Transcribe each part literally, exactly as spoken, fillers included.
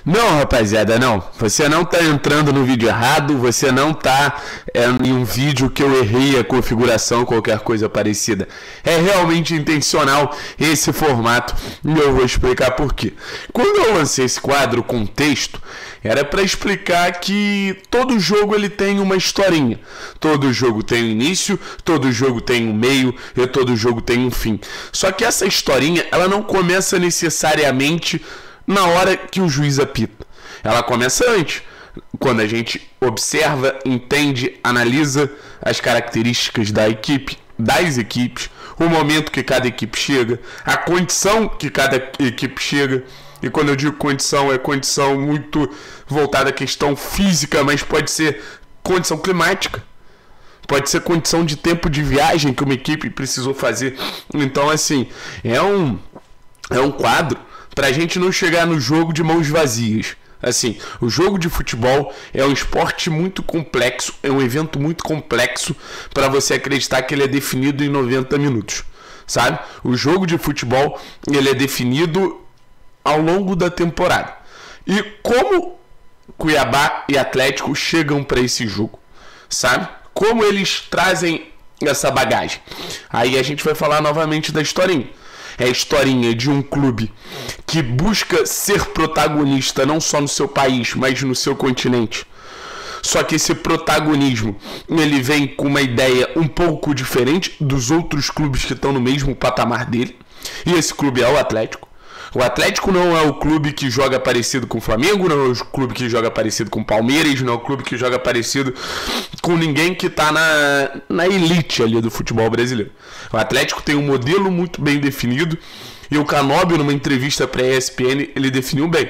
Não, rapaziada, não. Você não tá entrando no vídeo errado, você não tá é, em um vídeo que eu errei a configuração, qualquer coisa parecida. É realmente intencional esse formato e eu vou explicar por quê. Quando eu lancei esse quadro com texto, era para explicar que todo jogo ele tem uma historinha. Todo jogo tem um início, todo jogo tem um meio e todo jogo tem um fim. Só que essa historinha, ela não começa necessariamente na hora que o juiz apita. Ela começa antes, quando a gente observa, entende, analisa as características da equipe, das equipes, o momento que cada equipe chega, a condição que cada equipe chega. E quando eu digo condição, é condição muito voltada à questão física, mas pode ser condição climática, pode ser condição de tempo de viagem que uma equipe precisou fazer. Então, assim, é um, é um quadro para a gente não chegar no jogo de mãos vazias. Assim, o jogo de futebol é um esporte muito complexo, é um evento muito complexo para você acreditar que ele é definido em noventa minutos, sabe? O jogo de futebol, ele é definido ao longo da temporada. E como Cuiabá e Atlético chegam para esse jogo, sabe? Como eles trazem essa bagagem. Aí a gente vai falar novamente da historinha. É a historinha de um clube que busca ser protagonista não só no seu país, mas no seu continente. Só que esse protagonismo, ele vem com uma ideia um pouco diferente dos outros clubes que estão no mesmo patamar dele. E esse clube é o Atlético. O Atlético não é o clube que joga parecido com o Flamengo, não é o clube que joga parecido com o Palmeiras, não é o clube que joga parecido com ninguém que está na, na elite ali do futebol brasileiro. O Atlético tem um modelo muito bem definido e o Canóbio, numa entrevista para a E S P N, ele definiu bem.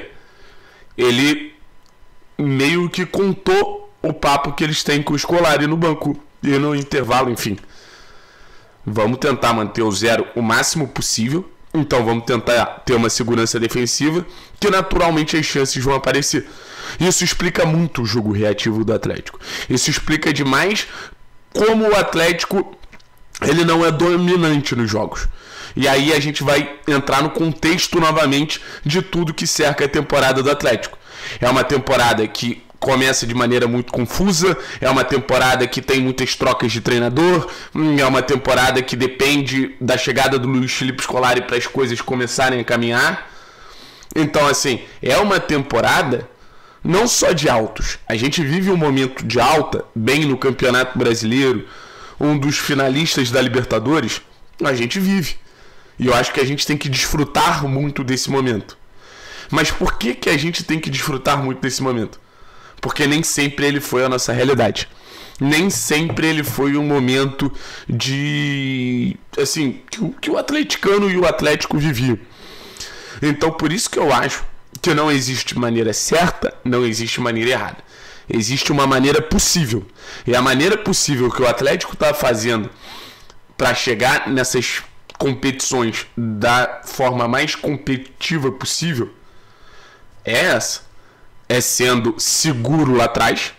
Ele meio que contou o papo que eles têm com o Scolari no banco e no intervalo, enfim. Vamos tentar manter o zero o máximo possível. Então vamos tentar ter uma segurança defensiva que naturalmente as chances vão aparecer. Isso explica muito o jogo reativo do Atlético. Isso explica demais como o Atlético ele não é dominante nos jogos. E aí a gente vai entrar no contexto novamente de tudo que cerca a temporada do Atlético. É uma temporada que começa de maneira muito confusa, é uma temporada que tem muitas trocas de treinador, é uma temporada que depende da chegada do Luiz Felipe Scolari para as coisas começarem a caminhar. Então, assim, é uma temporada não só de altos. A gente vive um momento de alta, bem no Campeonato Brasileiro, um dos finalistas da Libertadores, a gente vive. E eu acho que a gente tem que desfrutar muito desse momento. Mas por que que a gente tem que desfrutar muito desse momento? Porque nem sempre ele foi a nossa realidade. Nem sempre ele foi um momento de... assim, que o, que o atleticano e o Atlético viviam. Então, por isso que eu acho que não existe maneira certa, não existe maneira errada. Existe uma maneira possível. E a maneira possível que o Atlético está fazendo para chegar nessas competições da forma mais competitiva possível é essa. É sendo seguro lá atrás,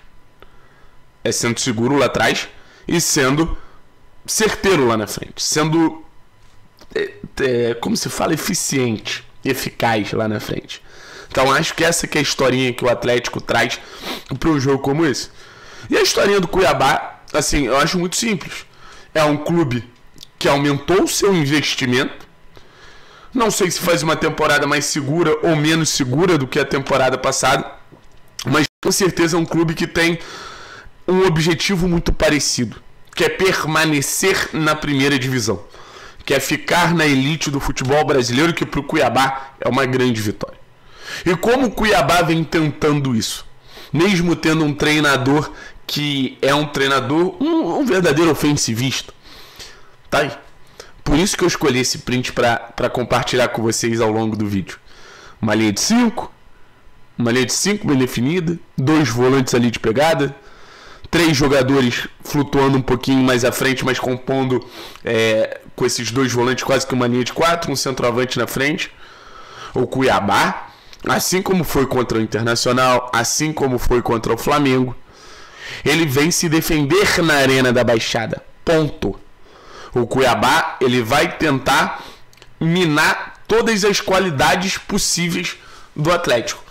é sendo seguro lá atrás e sendo certeiro lá na frente, sendo, é, é, como se fala, eficiente, eficaz lá na frente. Então acho que essa que é a historinha que o Atlético traz para um jogo como esse. E a historinha do Cuiabá, assim, eu acho muito simples. É um clube que aumentou o seu investimento. Não sei se faz uma temporada mais segura ou menos segura do que a temporada passada, mas com certeza é um clube que tem um objetivo muito parecido, que é permanecer na primeira divisão, que é ficar na elite do futebol brasileiro, que para o Cuiabá é uma grande vitória. E como o Cuiabá vem tentando isso, mesmo tendo um treinador que é um treinador, um, um verdadeiro ofensivista, tá aí. Por isso que eu escolhi esse print para compartilhar com vocês ao longo do vídeo. Uma linha de cinco, uma linha de cinco bem definida, dois volantes ali de pegada, três jogadores flutuando um pouquinho mais à frente, mas compondo é, com esses dois volantes quase que uma linha de quatro, um centroavante na frente. O Cuiabá, assim como foi contra o Internacional, assim como foi contra o Flamengo, ele vem se defender na Arena da Baixada. Ponto. O Cuiabá, ele vai tentar minar todas as qualidades possíveis do Atlético.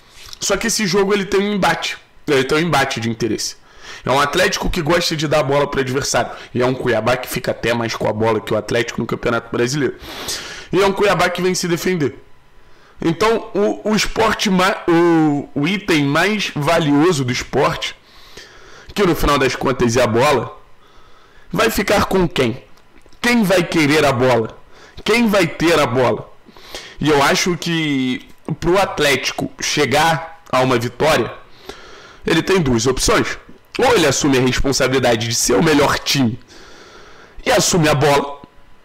Só que esse jogo ele tem um embate. Ele tem um embate de interesse. É um Atlético que gosta de dar a bola para o adversário. E é um Cuiabá que fica até mais com a bola que o Atlético no Campeonato Brasileiro. E é um Cuiabá que vem se defender. Então, o, o esporte, o, o item mais valioso do esporte, que no final das contas é a bola, vai ficar com quem? Quem vai querer a bola? Quem vai ter a bola? E eu acho que para o Atlético chegar a uma vitória, ele tem duas opções. Ou ele assume a responsabilidade de ser o melhor time e assume a bola,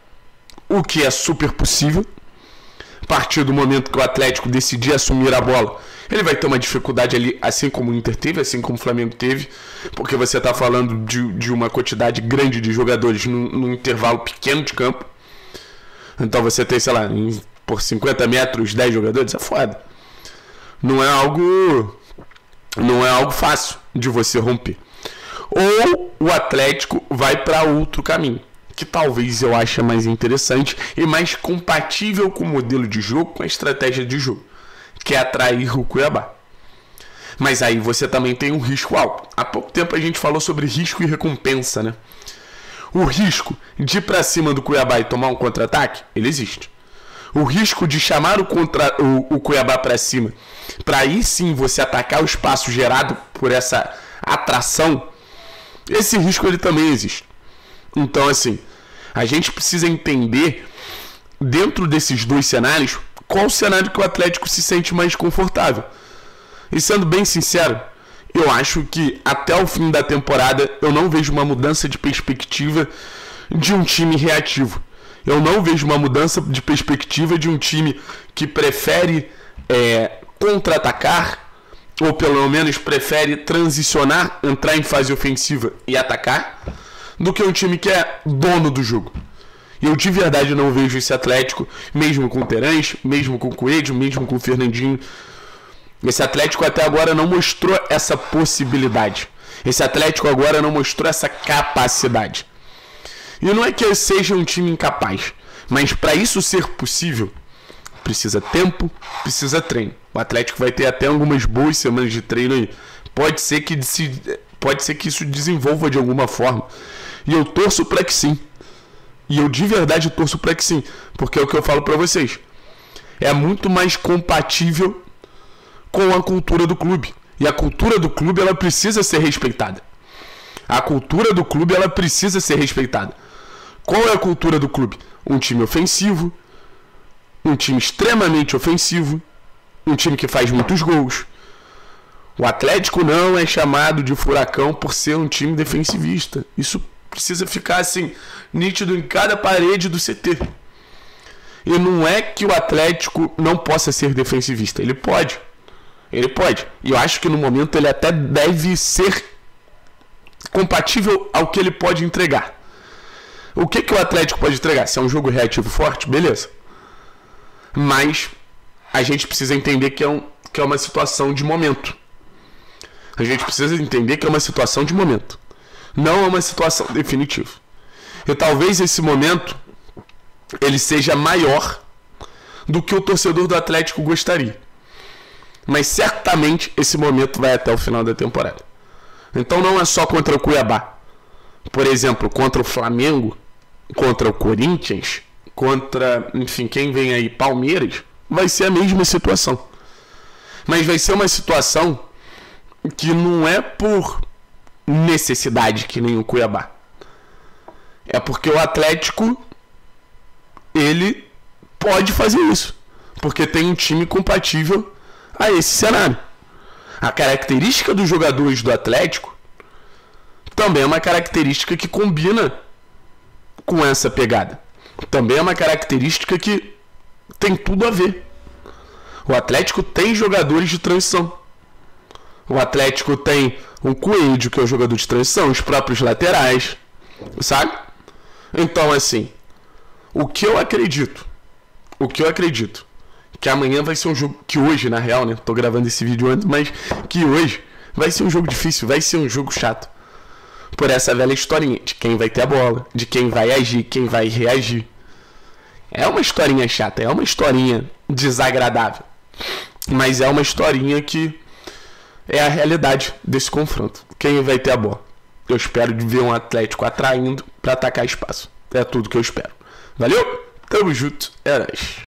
o que é super possível. A partir do momento que o Atlético decidir assumir a bola, ele vai ter uma dificuldade ali, assim como o Inter teve, assim como o Flamengo teve, porque você está falando de, de uma quantidade grande de jogadores num, num intervalo pequeno de campo. Então você tem, sei lá, em, por cinquenta metros, dez jogadores, é foda. Não é algo, não é algo fácil de você romper. Ou o Atlético vai para outro caminho, que talvez eu ache mais interessante e mais compatível com o modelo de jogo, com a estratégia de jogo, que é atrair o Cuiabá. Mas aí você também tem um risco alto. Há pouco tempo a gente falou sobre risco e recompensa, né? O risco de ir para cima do Cuiabá e tomar um contra-ataque, ele existe. O risco de chamar o, contra, o, o Cuiabá para cima, para aí sim você atacar o espaço gerado por essa atração, esse risco ele também existe. Então, assim, a gente precisa entender, dentro desses dois cenários, qual o cenário que o Atlético se sente mais confortável. E sendo bem sincero, eu acho que até o fim da temporada eu não vejo uma mudança de perspectiva de um time reativo. Eu não vejo uma mudança de perspectiva de um time que prefere é, contra-atacar, ou pelo menos prefere transicionar, entrar em fase ofensiva e atacar, do que um time que é dono do jogo. E eu de verdade não vejo esse Atlético, mesmo com o Terãs, mesmo com o Coelho, mesmo com o Fernandinho. Esse Atlético até agora não mostrou essa possibilidade. Esse Atlético agora não mostrou essa capacidade. E não é que eu seja um time incapaz, mas para isso ser possível, precisa tempo, precisa treino. O Atlético vai ter até algumas boas semanas de treino aí. Pode ser que, se, pode ser que isso desenvolva de alguma forma. E eu torço para que sim. E eu de verdade torço para que sim. Porque é o que eu falo para vocês. É muito mais compatível com a cultura do clube. E a cultura do clube, ela precisa ser respeitada. A cultura do clube, ela precisa ser respeitada. Qual é a cultura do clube? Um time ofensivo, um time extremamente ofensivo, um time que faz muitos gols. O Atlético não é chamado de furacão por ser um time defensivista. Isso precisa ficar assim, nítido em cada parede do C T. E não é que o Atlético não possa ser defensivista. Ele pode. Ele pode. E eu acho que no momento ele até deve ser compatível ao que ele pode entregar. O que, que o Atlético pode entregar? Se é um jogo reativo forte, beleza. Mas a gente precisa entender que é, um, que é uma situação de momento. A gente precisa entender que é uma situação de momento. Não é uma situação definitiva. E talvez esse momento ele seja maior do que o torcedor do Atlético gostaria. Mas certamente esse momento vai até o final da temporada. Então não é só contra o Cuiabá. Por exemplo, contra o Flamengo, contra o Corinthians, contra, enfim, quem vem aí, Palmeiras, vai ser a mesma situação. Mas vai ser uma situação que não é por necessidade que nem o Cuiabá. É porque o Atlético, ele pode fazer isso. Porque tem um time compatível a esse cenário. A característica dos jogadores do Atlético também é uma característica que combina com essa pegada. Também é uma característica que tem tudo a ver. O Atlético tem jogadores de transição. O Atlético tem o Coelho, que é o jogador de transição, os próprios laterais, sabe? Então, assim, o que eu acredito, o que eu acredito, que amanhã vai ser um jogo, que hoje, na real, né, tô gravando esse vídeo antes, mas que hoje vai ser um jogo difícil, vai ser um jogo chato. Por essa velha historinha de quem vai ter a bola, de quem vai agir, quem vai reagir. É uma historinha chata, é uma historinha desagradável. Mas é uma historinha que é a realidade desse confronto. Quem vai ter a bola? Eu espero de ver um Atlético atraindo para atacar espaço. É tudo que eu espero. Valeu? Tamo junto. É nóis.